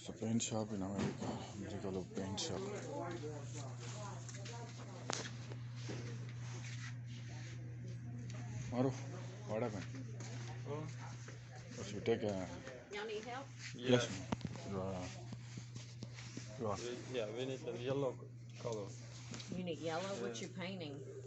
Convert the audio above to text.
It's a paint shop in America. America paint shop. Maru, what happened? Oh. Because you take a... Y'all need help? Yes, ma'am. Yeah, we need a yellow color. You need yellow? What you painting?